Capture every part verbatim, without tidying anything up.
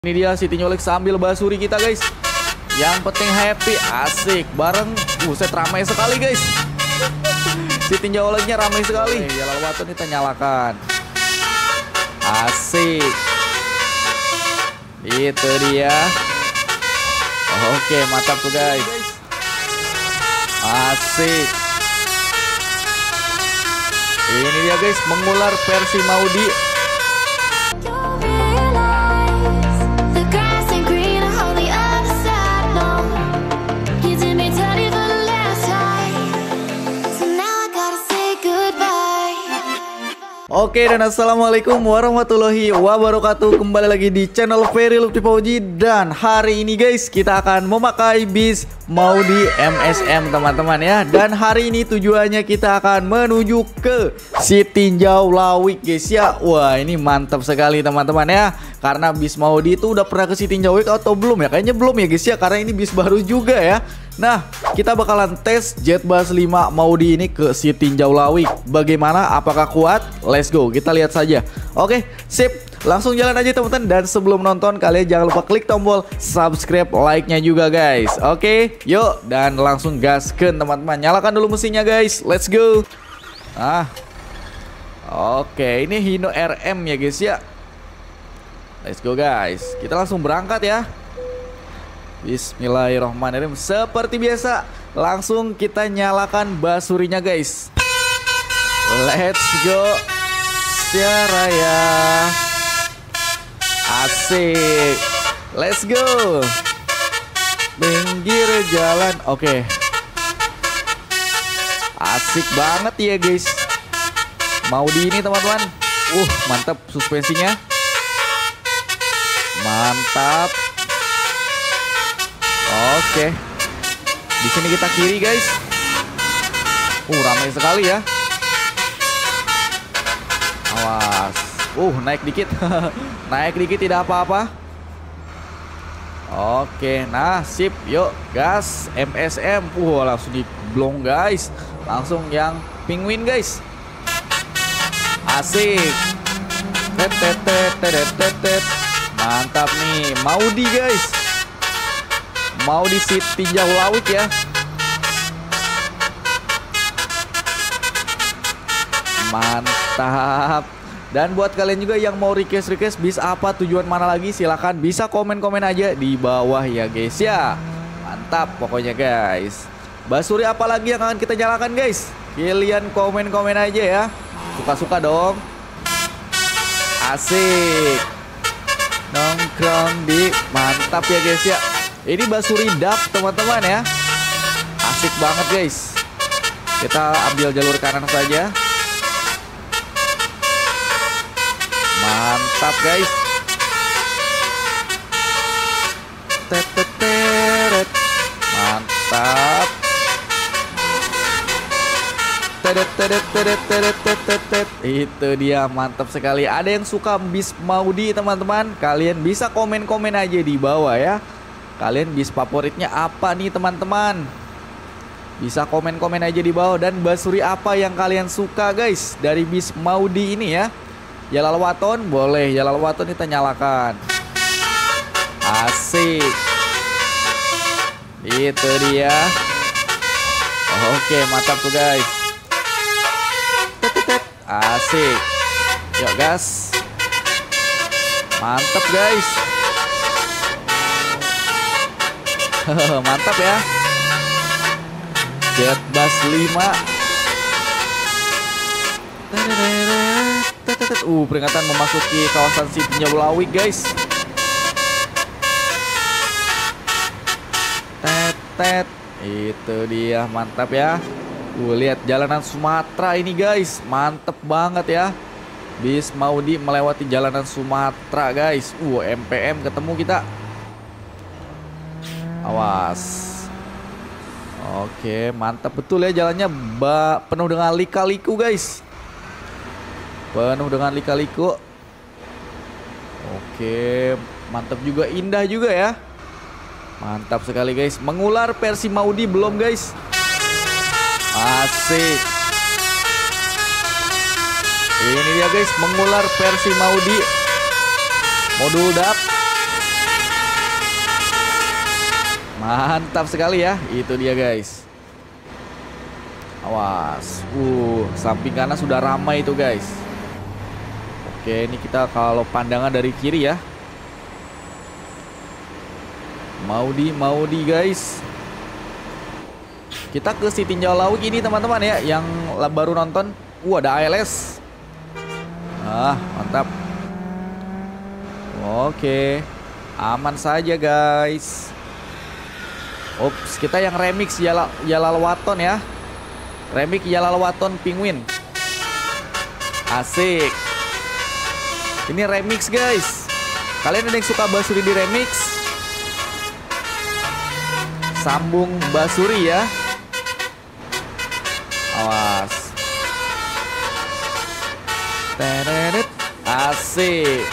Ini dia si Tinjaulik sambil basuri kita guys. Yang penting happy, asik bareng. Buset ramai sekali guys. Si Tinjauliknya ramai sekali. Ya lalu waktu kita nyalakan. Asik. Itu dia. Oke mantap tuh guys. Asik. Ini dia guys, mengular versi Maudi. Oke dan assalamualaikum warahmatullahi wabarakatuh. Kembali lagi di channel Veryloop P U B G. Dan hari ini guys kita akan memakai bis Maudi M S M teman-teman ya. Dan hari ini tujuannya kita akan menuju ke si Tinjau Lawik guys ya. Wah ini mantap sekali teman-teman ya. Karena bis Maudi itu udah pernah ke si Tinjau Lawik atau belum ya? Kayaknya belum ya guys ya, karena ini bis baru juga ya. Nah, kita bakalan tes Jetbus lima Maudi ini ke si Tinjau Lawik. Bagaimana? Apakah kuat? Let's go, kita lihat saja. Oke, sip. Langsung jalan aja teman-teman. Dan sebelum nonton, kalian jangan lupa klik tombol subscribe, like-nya juga guys. Oke, yuk. Dan langsung gaskeun teman-teman. Nyalakan dulu mesinnya guys. Let's go. Ah, oke, ini Hino R M ya guys ya. Let's go guys. Kita langsung berangkat ya. Bismillahirrahmanirrahim. Seperti biasa, langsung kita nyalakan basurinya guys. Let's go. Siaraya. Asik. Let's go. Pinggir jalan. Oke. Asik banget ya guys. Maudi ini teman-teman. Uh, mantap suspensinya. Mantap. Oke. Di sini kita kiri guys. Uh, ramai sekali ya. Awas. Uh, naik dikit. Naik dikit tidak apa-apa. Oke, nah sip. Yuk, gas M S M. Uh, langsung diblong guys. Langsung yang penguin guys. Asik. Tet tet tet tet tet tet. Mantap nih, Maudi guys. Maudi si Tinjau Lawik ya. Mantap. Dan buat kalian juga yang mau request-request bis apa, tujuan mana lagi, silahkan bisa komen-komen aja di bawah ya guys ya. Mantap pokoknya guys. Basuri apa lagi yang akan kita nyalakan guys? Kalian komen-komen aja ya. Suka-suka dong. Asik. Nongkrong di, mantap ya guys ya. Ini basuri dap teman-teman ya. Asik banget guys. Kita ambil jalur kanan saja. Mantap guys. Teteteret. Mantap. Tetet tetet tetet tetet tetet. Itu dia, mantap sekali. Ada yang suka bis Maudi teman-teman? Kalian bisa komen-komen aja di bawah ya. Kalian bis favoritnya apa nih teman-teman? Bisa komen-komen aja di bawah. Dan basuri apa yang kalian suka guys dari bis Maudi ini ya? Yalalwaton boleh, Yalalwaton kita nyalakan. Asik. Itu dia. Oke mantap tuh guys. Asik. Yuk gas. Mantap guys. Mantap ya. Jetbus lima. Uh, peringatan memasuki kawasan si Tinjau Lawik guys. Tetet. Itu dia, mantap ya. Uh, lihat jalanan Sumatera ini guys. Mantep banget ya. Bis Maudi melewati jalanan Sumatera guys. Uh, M P M ketemu kita. Awas. Oke, mantap betul ya jalannya. Ba penuh dengan lika-liku guys. Penuh dengan lika-liku. Oke, mantap juga, indah juga ya. Mantap sekali guys. Mengular versi Maudi belum guys? Asik. Ini dia guys, mengular versi Maudi. Modul dap. Mantap sekali ya. Itu dia guys. Awas. Uh, samping kanan sudah ramai itu guys. Oke, ini kita kalau pandangan dari kiri ya. Maudi, Maudi guys. Kita ke si Tinjau Lawik ini teman-teman ya, yang baru nonton. Uh, ada A L S. Ah, mantap. Oke, aman saja guys. Ops, kita yang remix Yala, Yalalwaton ya. Remix Yalalwaton Penguin. Asik. Ini remix guys. Kalian ada yang suka Basuri di remix? Sambung Basuri ya. Awas. Teredet. Asik.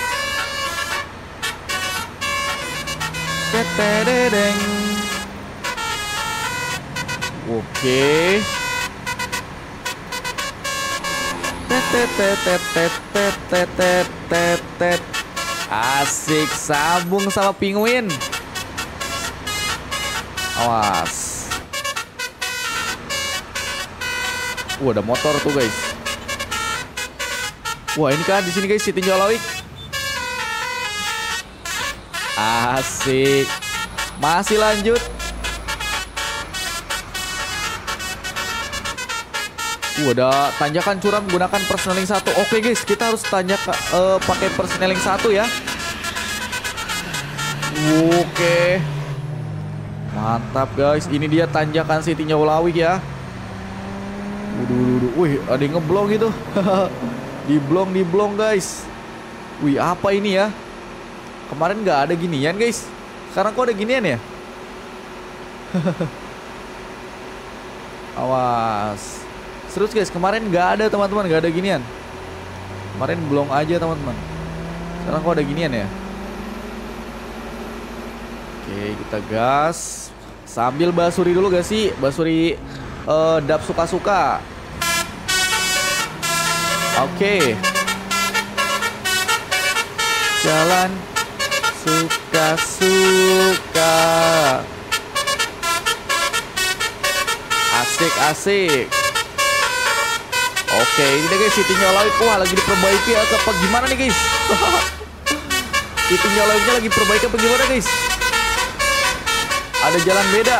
Teteredeng. Oke. Tetetetetetetetetet. Asik, sambung sama Penguin. Awas. Wah, ada motor tuh guys. Wah, ini kan di sini guys si Tinjau Lawik. Asik. Masih lanjut. Uh, ada tanjakan curam menggunakan persneling satu. Oke guys, kita harus tanjak uh, pakai persneling satu ya. Oke. Mantap guys. Ini dia tanjakan si Tinjau Lawik ya. Waduh, wih, ada yang ngeblong gitu. Diblong, diblong guys. Wih, apa ini ya? Kemarin nggak ada ginian guys. Sekarang kok ada ginian ya? Awas. Serius guys, kemarin nggak ada teman-teman, nggak ada ginian. Kemarin belum aja teman-teman. Sekarang kok ada ginian ya? Oke, kita gas. Sambil basuri dulu gak sih? Basuri uh, dap suka-suka. Oke. Jalan suka-suka. Asik-asik. Oke, ini deh guys si Tinjau Lawik. Wah, lagi diperbaiki ya, apa gimana nih guys? Si Tinjau Lawiknya lagi diperbaiki apa gimana guys? Ada jalan beda.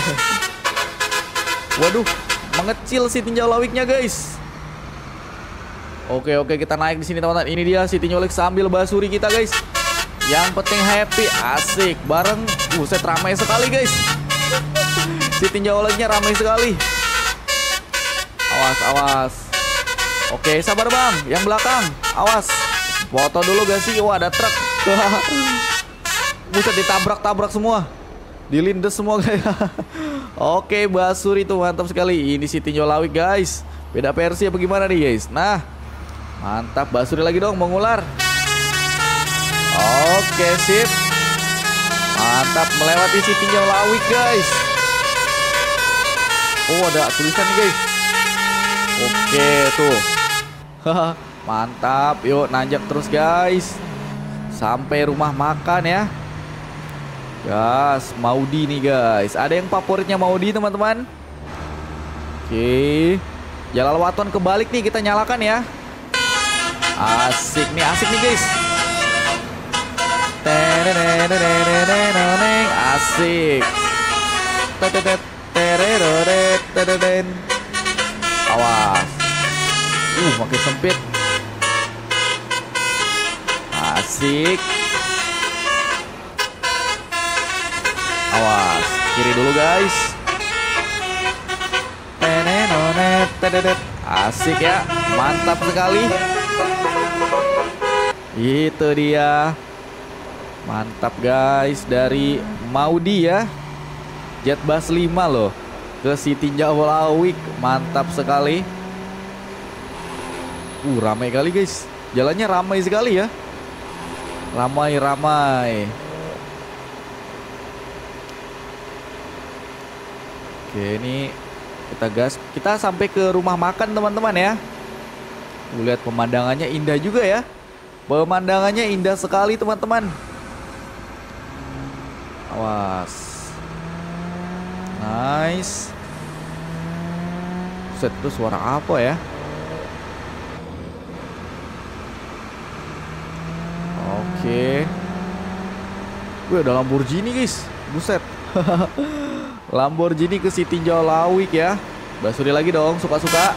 Waduh, mengecil si Tinjau Lawiknya guys. Oke oke, kita naik di sini teman-teman. Ini dia si Tinjau Lawik sambil basuri kita guys. Yang penting happy, asik bareng. Buset, ramai sekali guys. Si Tinjau Lawiknya ramai sekali. Awas awas. Oke, sabar bang, yang belakang, awas. Foto dulu gak sih? Wah, ada truk. Buset, ditabrak-tabrak semua. Dilindes semua guys. Oke, basuri itu mantap sekali. Ini si Tinjau Lawik guys. Beda versi apa gimana nih guys? Nah, mantap, basuri lagi dong, mengular. Oke, sip. Mantap, melewati si Tinjau Lawik guys. Oh, ada tulisan nih guys. Oke, tuh. Mantap, yuk nanjak terus guys. Sampai rumah makan ya. Gas, Maudi nih guys. Ada yang favoritnya Maudi teman-teman. Oke. Yalalwaton kebalik nih, kita nyalakan ya. Asik nih, asik nih guys. Asik. Awas. Uh, makin sempit. Asik. Awas, kiri dulu guys. Asik ya, mantap sekali. Itu dia. Mantap guys, dari Maudi ya. Jetbus lima loh. Ke si Tinjau Lawik, mantap sekali. Uh, ramai kali guys. Jalannya ramai sekali ya. Ramai-ramai. Oke, ini kita gas. Kita sampai ke rumah makan teman-teman ya. Lihat pemandangannya indah juga ya. Pemandangannya indah sekali teman-teman. Awas. nice. Set, itu suara apa ya? Oke. Wih, ada Lamborghini guys. Buset. Lamborghini ke si tinjau lawik ya. Basuri lagi dong, suka-suka.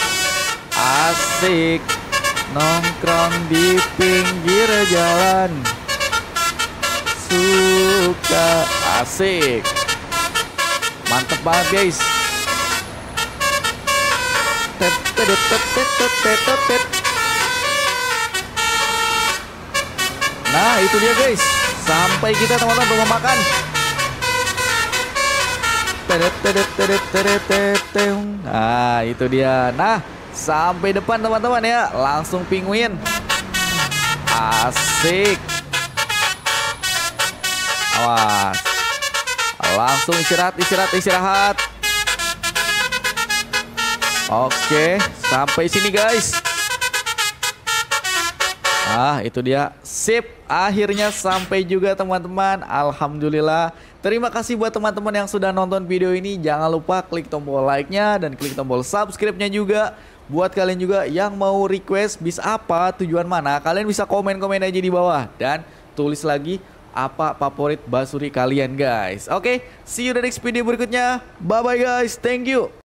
Asik. Nongkrong di pinggir jalan. Suka. Asik. Mantep banget guys. Tet tet tet tet tet tet tet. Nah itu dia guys, sampai kita teman-teman rumah makan. Nah itu dia. Nah sampai depan teman-teman ya, langsung penguin. Asik. Awas. Langsung istirahat, istirahat, istirahat. Oke, sampai sini guys. Ah, itu dia. Sip, akhirnya sampai juga teman-teman. Alhamdulillah. Terima kasih buat teman-teman yang sudah nonton video ini. Jangan lupa klik tombol like-nya dan klik tombol subscribe-nya juga. Buat kalian juga yang mau request bis apa, tujuan mana, kalian bisa komen-komen aja di bawah. Dan tulis lagi apa favorit Basuri kalian guys. Oke, see you the next video berikutnya. Bye-bye guys, thank you.